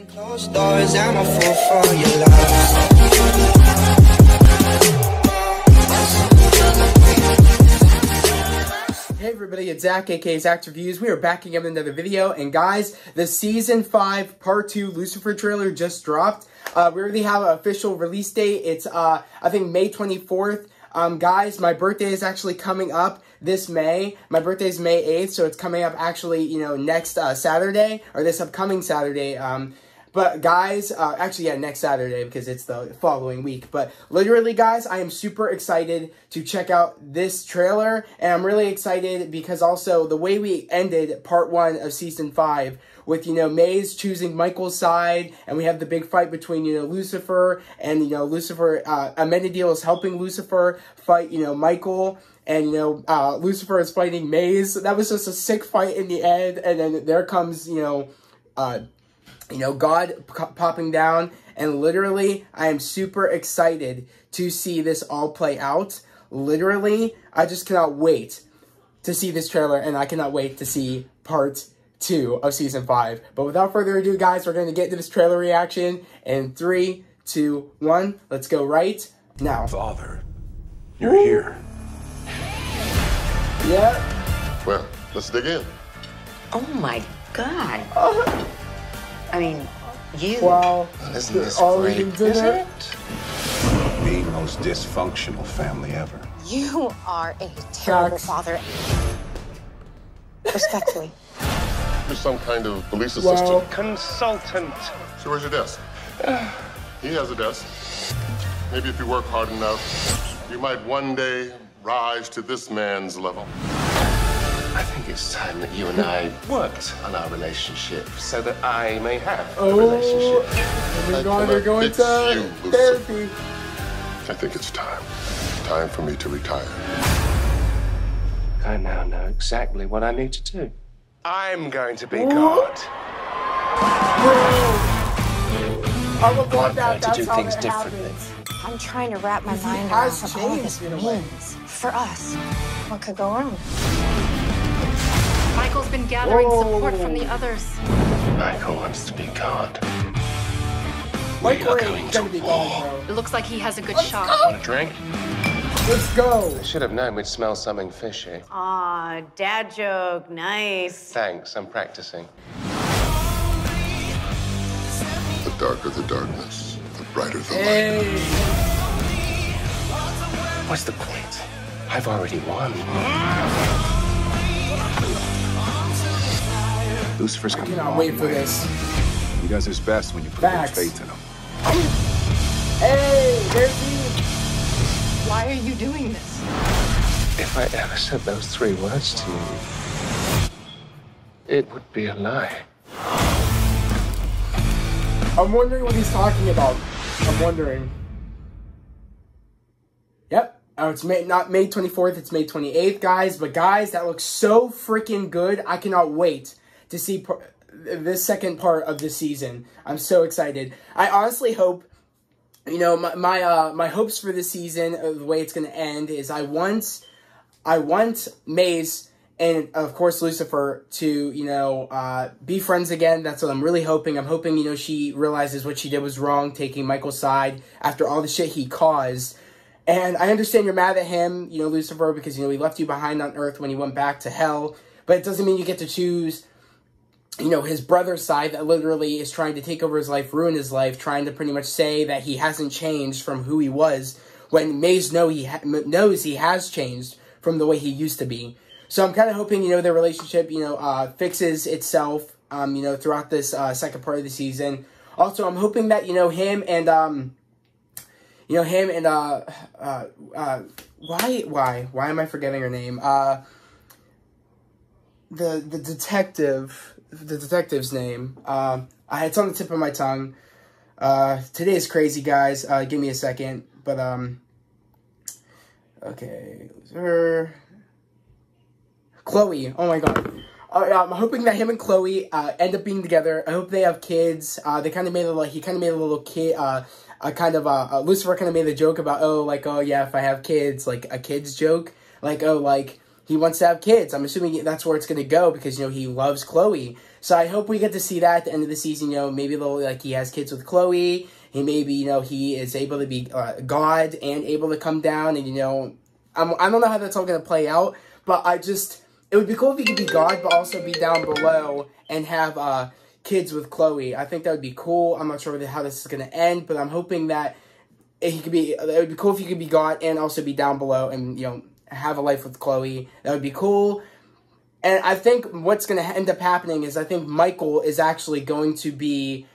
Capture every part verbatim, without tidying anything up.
Closed doors, I'm a fool for your love. Hey everybody, it's Zach, aka Zach's Reviews. We are back again with another video, and guys, the Season five Part two Lucifer trailer just dropped. Uh, we already have an official release date. It's, uh, I think, May twenty-fourth. Um, guys, my birthday is actually coming up this May. My birthday is May eighth, so it's coming up actually, you know, next uh, Saturday, or this upcoming Saturday. Um, but guys, uh, actually, yeah, next Saturday, because it's the following week. But literally, guys, I am super excited to check out this trailer, and I'm really excited because also the way we ended part one of Season five, with, you know, Maze choosing Michael's side, and we have the big fight between, you know, Lucifer, and, you know, Lucifer, uh, Amenadiel is helping Lucifer fight, you know, Michael, and, you know, uh, Lucifer is fighting Maze. That was just a sick fight in the end, and then there comes, you know, uh, you know, God popping down, and literally, I am super excited to see this all play out. Literally, I just cannot wait to see this trailer, and I cannot wait to see part two of Season five. But without further ado, guys, we're going to get into this trailer reaction in three, two, one. Let's go right now. Father, you're here. Yeah. Well, let's dig in. Oh my God. Uh, I mean, you. wow. Isn't this All great? you did Isn't it? The most dysfunctional family ever. You are a terrible Facts. father. Respectfully. You're some kind of police Wow. assistant. Consultant. So where's your desk? He has a desk. Maybe if you work hard enough, you might one day rise to this man's level. I think it's time that you and I worked on our relationship so that I may have a Oh, relationship. we're I going, we're cannot going fix to you, therapy. I think it's time. Time for me to retire. I now know exactly what I need to do. I'm going to be What? God. I would want I'm that. going to That's do how things it differently. happens. I'm trying to wrap my He mind has around what all this changed in a way. means for us. What could go wrong? Michael's been gathering Whoa. support from the others. Michael wants to be God. Michael are ain't going gonna to be war. gone, It looks like he has a good Let's shot. go. Want a drink? bro. Let's go. I should have known we'd smell something fishy. Aw, dad joke, nice. Thanks, I'm practicing. The darker the darkness, the brighter the light. Hey. What's the point? I've already won. Lucifer's coming Cannot along wait for way. this. He does his best when you put Facts. good faith in him. Hey, there's he. Why are you doing this? If I ever said those three words to you, it would be a lie. I'm wondering what he's talking about. I'm wondering. Yep. Oh, it's May, not May twenty-fourth, it's May twenty-eighth, guys. But guys, that looks so freaking good. I cannot wait to see par this second part of this season. I'm so excited. I honestly hope, you know, my my, uh, my hopes for this season, uh, the way it's going to end, is I want, I want Maze and, of course, Lucifer to, you know, uh, be friends again. That's what I'm really hoping. I'm hoping, you know, she realizes what she did was wrong, taking Michael's side after all the shit he caused. And I understand you're mad at him, you know, Lucifer, because, you know, he left you behind on Earth when he went back to hell. But it doesn't mean you get to choose, you know, his brother's side that literally is trying to take over his life, ruin his life, trying to pretty much say that he hasn't changed from who he was, when Maze know he ha knows he has changed from the way he used to be. So I'm kind of hoping, you know, their relationship, you know, uh, fixes itself, um, you know, throughout this uh, second part of the season. Also, I'm hoping that, you know, him and, um, you know, him and, uh, uh, uh, why, why, why am I forgetting her name? Uh, the, the detective, the detective's name, um, uh, it's on the tip of my tongue. Uh, today is crazy, guys. Uh, give me a second, but, um, okay, her, Chloe, oh my god. Uh, I'm hoping that him and Chloe, uh, end up being together. I hope they have kids. Uh, they kind of made a little, he kind of made a little kid, uh, a kind of, uh, uh Lucifer kind of made the joke about, oh, like, oh, yeah, if I have kids, like, a kid's joke. Like, oh, like, he wants to have kids. I'm assuming that's where it's going to go because, you know, he loves Chloe. So I hope we get to see that at the end of the season. You know, maybe they'll, like, he has kids with Chloe. He maybe, you know, he is able to be uh, God and able to come down. And, you know, I'm, I don't know how that's all going to play out. But I just, it would be cool if he could be God, but also be down below and have uh, kids with Chloe. I think that would be cool. I'm not sure how this is going to end, but I'm hoping that he could be, it would be cool if he could be God and also be down below and, you know, have a life with Chloe. That would be cool. And I think what's going to end up happening is I think Michael is actually going to be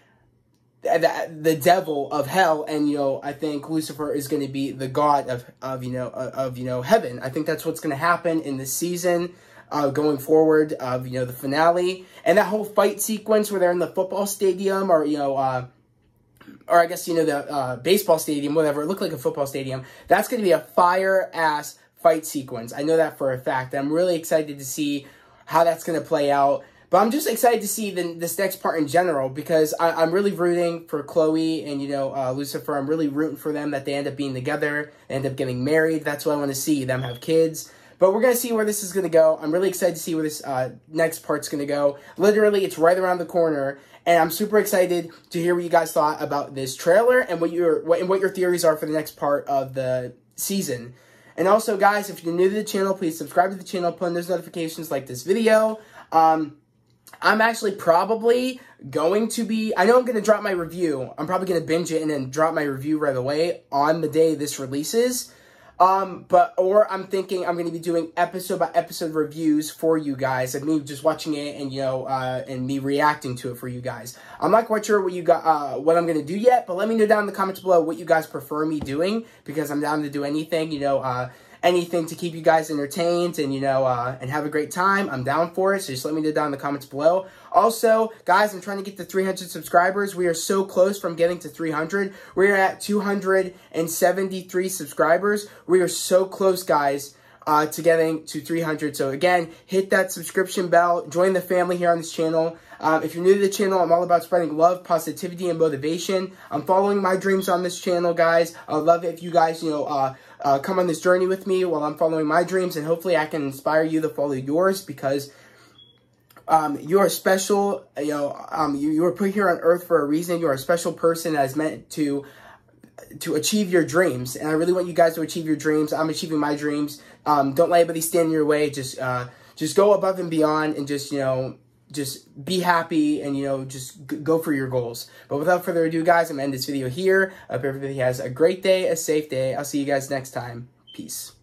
the, the devil of hell, and, you know, I think Lucifer is going to be the god of, of you know, of, of, you know, heaven. I think that's what's going to happen in this season, uh, going forward of, you know, the finale. And that whole fight sequence where they're in the football stadium, or, you know, uh, or I guess, you know, the uh, baseball stadium, whatever. It looked like a football stadium. That's going to be a fire-ass fight sequence. I know that for a fact. I'm really excited to see how that's going to play out. But I'm just excited to see the, this next part in general, because I, I'm really rooting for Chloe and, you know, uh, Lucifer. I'm really rooting for them that they end up being together, they end up getting married. That's what I want to see, them have kids. But we're going to see where this is going to go. I'm really excited to see where this uh, next part's going to go. Literally, it's right around the corner. And I'm super excited to hear what you guys thought about this trailer and what your what, and what your theories are for the next part of the season. And also, guys, if you're new to the channel, please subscribe to the channel, put on those notifications, like this video. Um, I'm actually probably going to be, I know I'm going to drop my review. I'm probably going to binge it and then drop my review right away on the day this releases. Um, but, or I'm thinking I'm going to be doing episode by episode reviews for you guys, of me just watching it and, you know, uh, and me reacting to it for you guys. I'm not quite sure what you got, uh, what I'm going to do yet, but let me know down in the comments below what you guys prefer me doing, because I'm down to do anything, you know, uh, anything to keep you guys entertained and, you know, uh, and have a great time. I'm down for it, so just let me know down in the comments below. Also, guys, I'm trying to get to three hundred subscribers. We are so close from getting to three hundred. We're at two hundred seventy-three subscribers. We are so close, guys, uh, to getting to three hundred. So, again, hit that subscription bell. Join the family here on this channel. Um, if you're new to the channel, I'm all about spreading love, positivity, and motivation. I'm following my dreams on this channel, guys. I'd love it if you guys, you know, uh, uh, come on this journey with me while I'm following my dreams, and hopefully I can inspire you to follow yours, because um, you are special. You know, um, you, you were put here on earth for a reason. You are a special person that is meant to to achieve your dreams, and I really want you guys to achieve your dreams. I'm achieving my dreams. Um, don't let anybody stand in your way. Just, uh, just go above and beyond, and just, you know, just be happy, and, you know, just g go for your goals. But without further ado, guys, I'm going to end this video here. I hope everybody has a great day, a safe day. I'll see you guys next time. Peace.